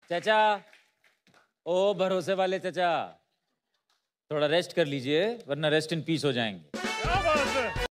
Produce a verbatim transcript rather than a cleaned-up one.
चाचा, ओ भरोसे वाले चाचा, थोड़ा रेस्ट कर लीजिए वरना रेस्ट इन पीस हो जाएंगे।